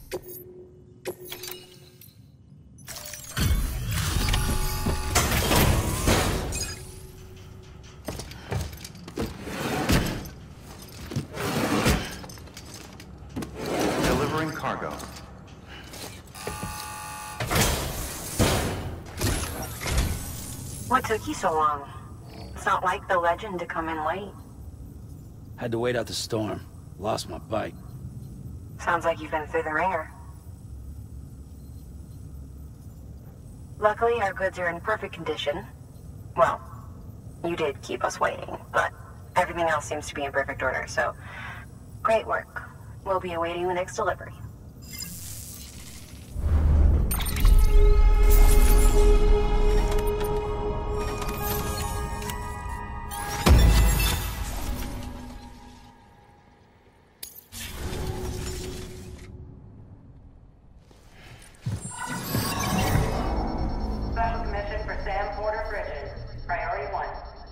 Delivering cargo. What took you so long? It's not like the legend to come in late. Had to wait out the storm. Lost my bike. Sounds like you've been through the ringer. Luckily, our goods are in perfect condition. Well, you did keep us waiting, but everything else seems to be in perfect order, so great work. We'll be awaiting the next delivery. Special commission for Sam Porter Bridges. Priority 1.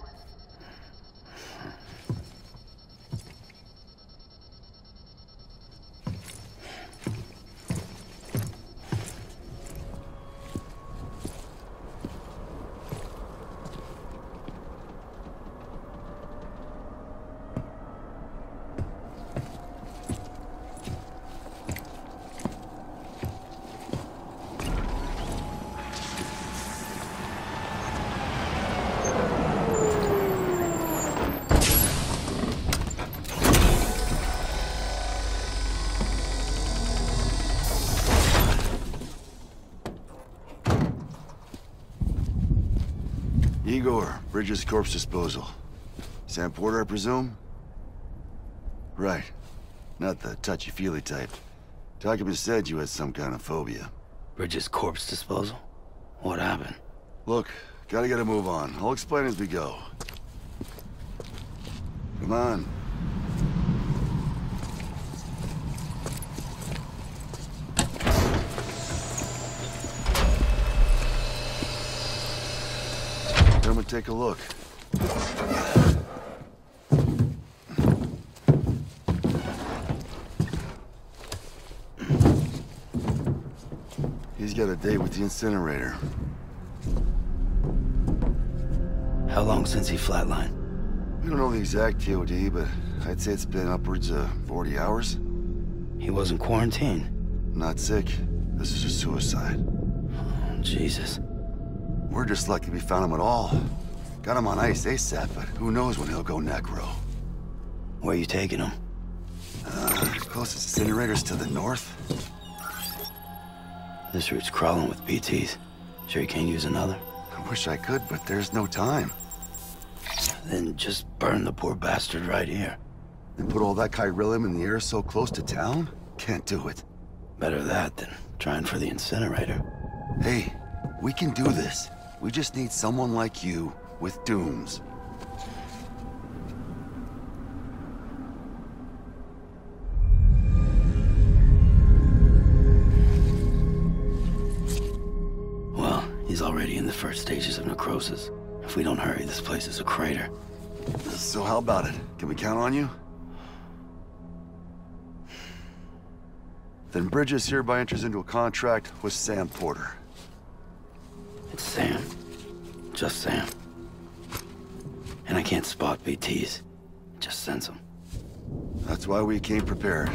Igor, Bridges Corpse Disposal. Sam Porter, I presume? Right. Not the touchy-feely type. Document said you had some kind of phobia. Bridges corpse disposal? What happened? Look, gotta get a move on. I'll explain as we go. Come on. Come and take a look. He's got a date with the incinerator. How long since he flatlined? We don't know the exact TOD, but I'd say it's been upwards of 40 hours. He wasn't quarantined. Not sick. This is a suicide. Oh, Jesus. We're just lucky we found him at all. Got him on ice ASAP, but who knows when he'll go necro. Where you taking him? Closest incinerator's to the north. This route's crawling with BTs. Sure you can't use another? I wish I could, but there's no time. Then just burn the poor bastard right here. And put all that chiralium in the air so close to town? Can't do it. Better that than trying for the incinerator. Hey, we can do this. We just need someone like you with dooms. Well, he's already in the first stages of necrosis. If we don't hurry, this place is a crater. So how about it? Can we count on you? Then Bridges hereby enters into a contract with Sam Porter. It's Sam. Just Sam. And I can't spot BTs. Just sense them. That's why we came prepared.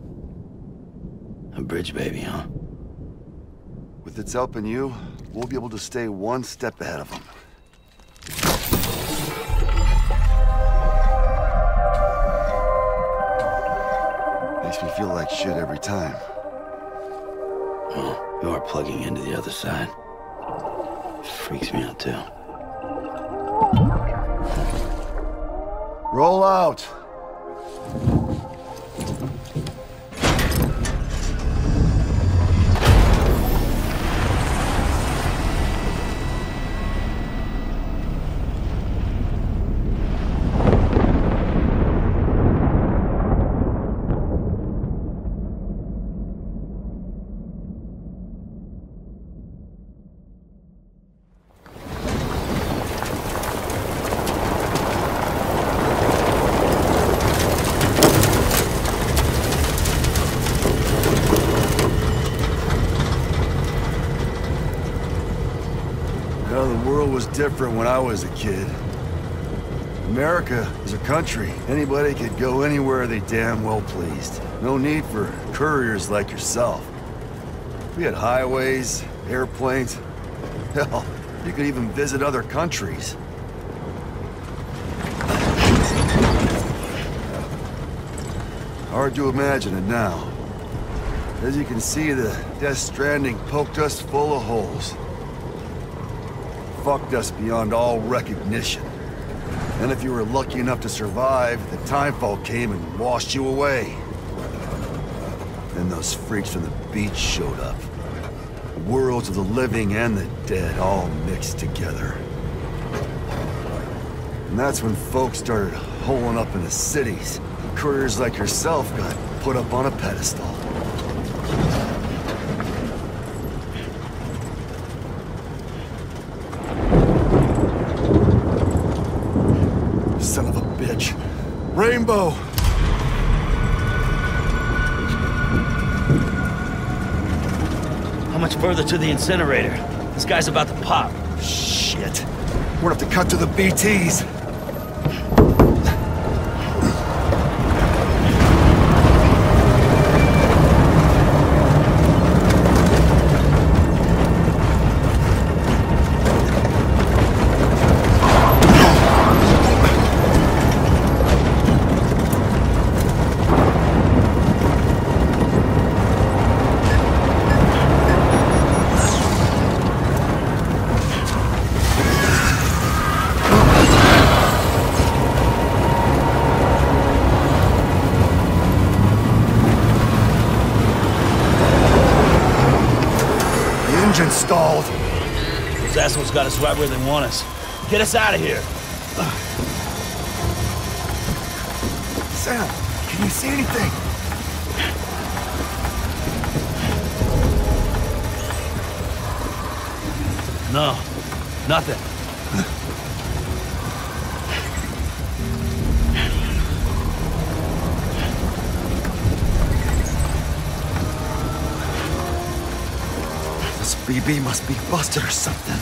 A bridge baby, huh? With its help and you, we'll be able to stay one step ahead of them. Makes me feel like shit every time. Well, you are plugging into the other side. Freaks me out, too. Roll out! Well, the world was different when I was a kid. America is a country. Anybody could go anywhere they damn well pleased. No need for couriers like yourself. We had highways, airplanes. Hell, you could even visit other countries. Hard to imagine it now. As you can see, the Death Stranding poked us full of holes. Fucked us beyond all recognition. And if you were lucky enough to survive, the Timefall came and washed you away. Then those freaks from the beach showed up. Worlds of the living and the dead all mixed together. And that's when folks started holing up in the cities. Couriers like yourself got put up on a pedestal. Son of a bitch. Rainbow! How much further to the incinerator? This guy's about to pop. Shit. We're gonna have to cut to the BTs. Engine stalled. Those assholes got us right where they want us. Get us out of here. Sam, can you see anything? No, nothing. This BB must be busted or something.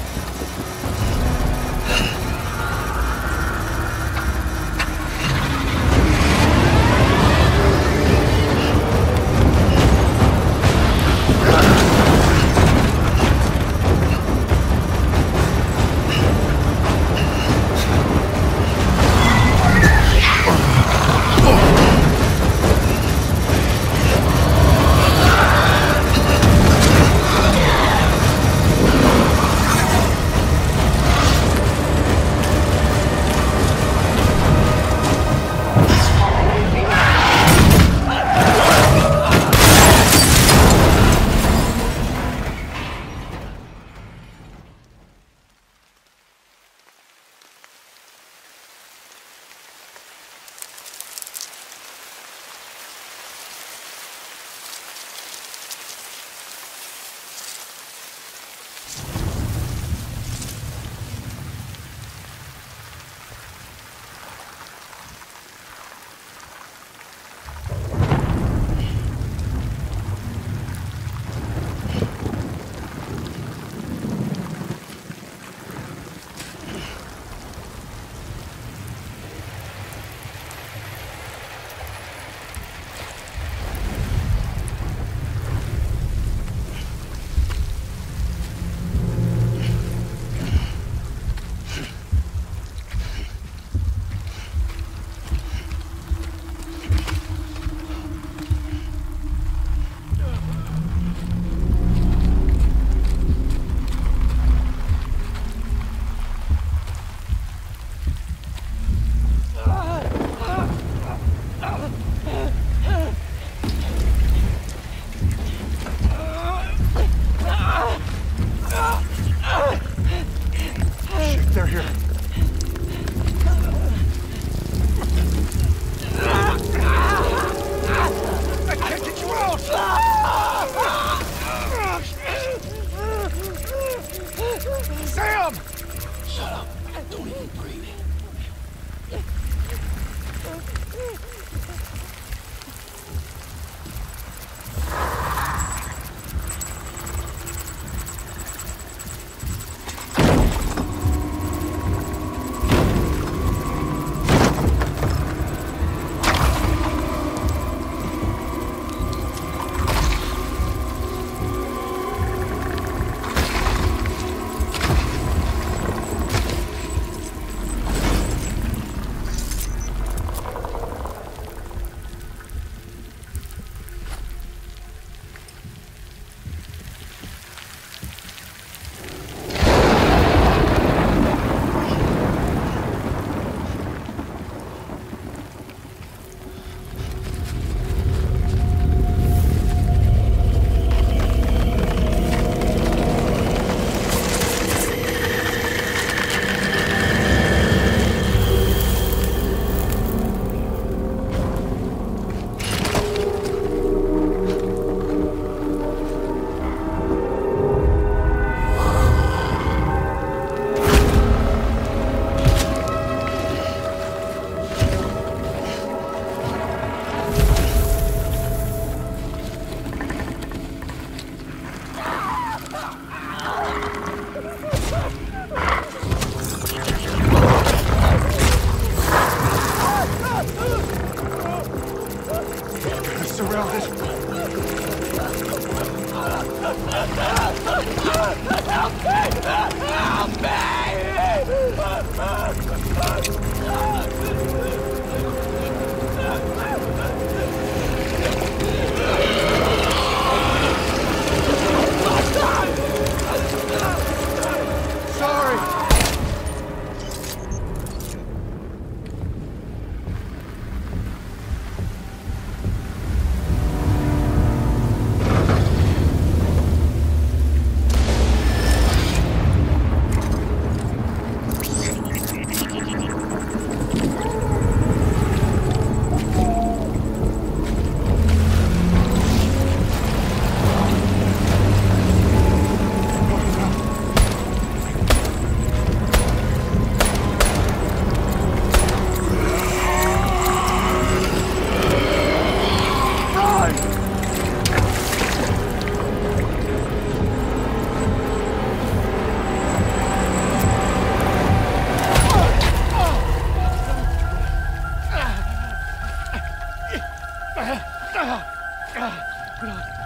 They're here. I can't get you out! Sam! Shut up. Don't even breathe.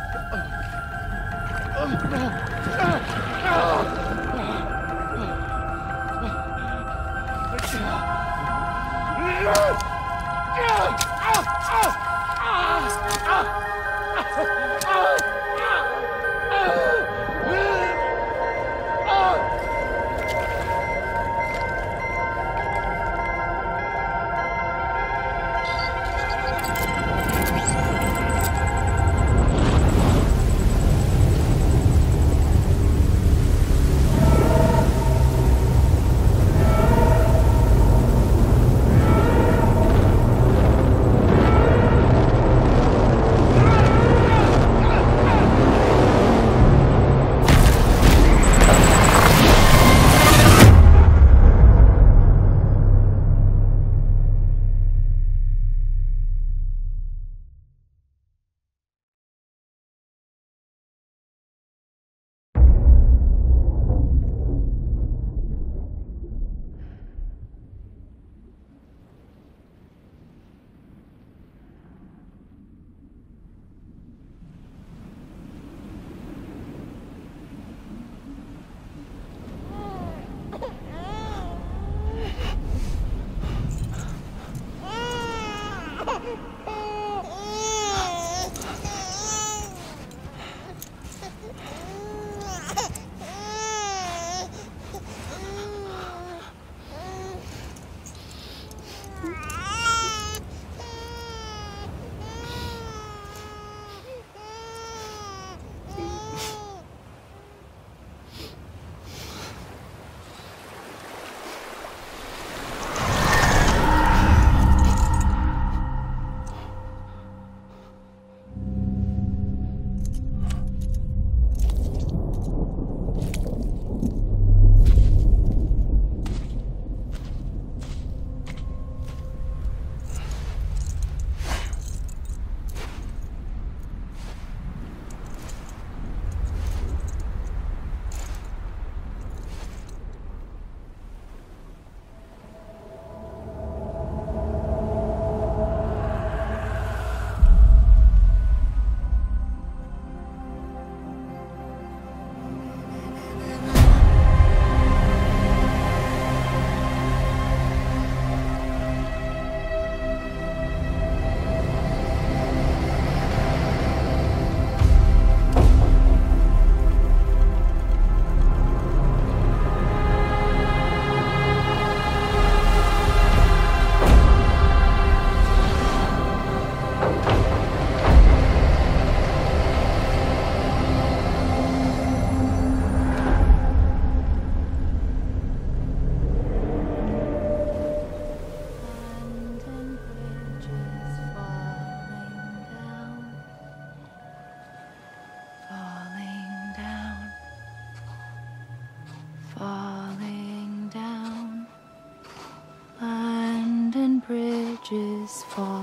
bridges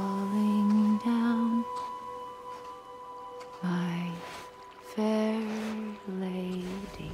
falling down, my fair lady.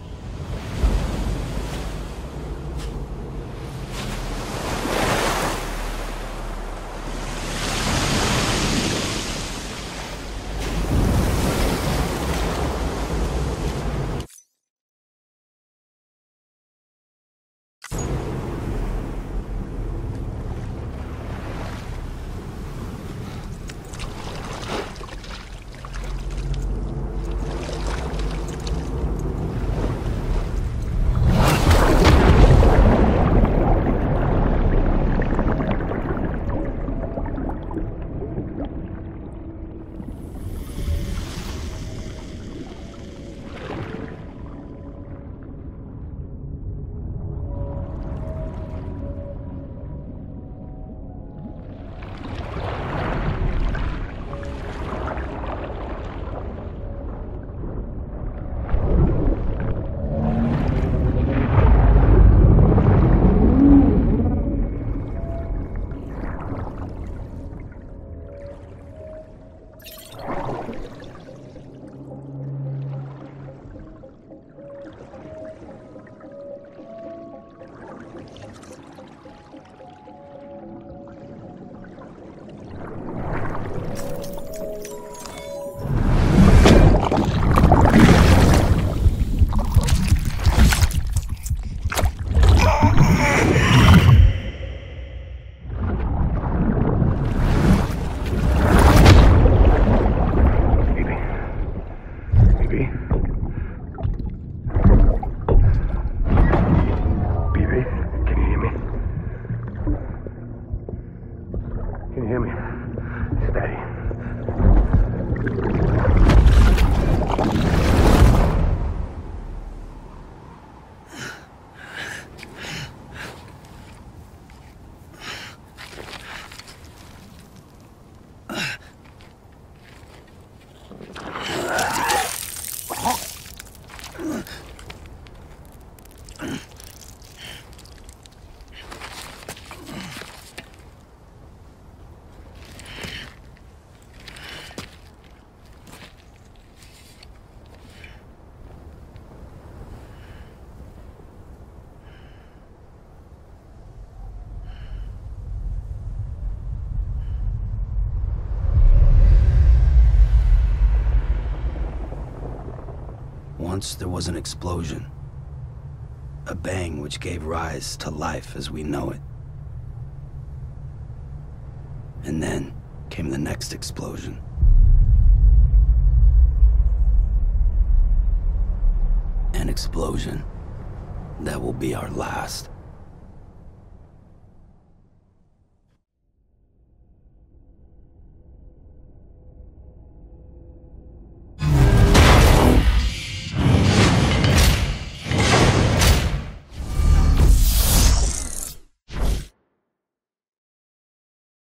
BB? BB, can you hear me? Can you hear me? Steady. Once there was an explosion. A bang which gave rise to life as we know it. And then came the next explosion. An explosion that will be our last.